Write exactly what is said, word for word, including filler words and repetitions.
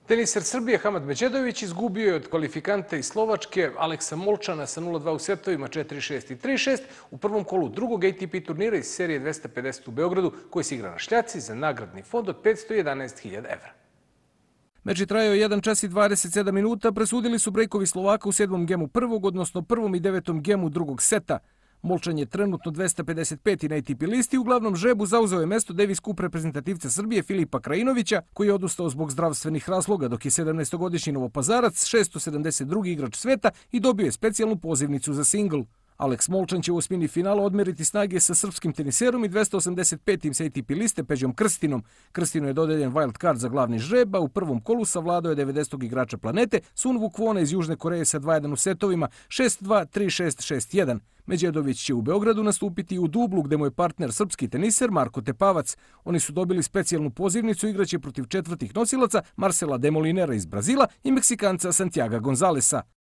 Teniser Srbije Hamad Međedović izgubio je od kvalifikanta iz Slovačke Aleksa Molčana sa nula dva u setovima četiri šest i tri šest u prvom kolu drugog A T P turnira iz serije dvesta pedeset u Beogradu, koji se igra na šljaci za nagradni fond od petsto jedanaest hiljada evra. Meč je trajao jedan čas i dvadeset sedam minuta, presudili su brejkovi Slovaka u sedmom gemu prvog, odnosno prvom i devetom gemu drugog seta. Molčan je trenutno dvesta pedeset peti na A T P listi, uglavnom žrebu zauzeo je mesto Davis Cup reprezentativca Srbije Filipa Krajinovića, koji je odustao zbog zdravstvenih razloga, dok je sedamnaestogodišnji Novopazarac šesto sedamdeset drugi igrač sveta i dobio je specijalnu pozivnicu za singl. Aleks Molčan će u osmini finala odmeriti snage sa srpskim teniserom i dvesta osamdeset petim sa A T P liste Peđom Krstinom. Krstinu je dodeljen wild card za glavni žreb, a u prvom kolu savladao je devedesetog igrača planete Sun Vukvona iz Južne Koreje sa dva jedan u setovima šest dva, tri šest, šest jedan. Međedović će u Beogradu nastupiti u dublu, gde mu je partner srpski teniser Marko Tepavac. Oni su dobili specijalnu pozivnicu, igraće protiv četvrtih nosilaca Marcela Demolinera iz Brazila i Meksikanca Santiaga Gonzalesa.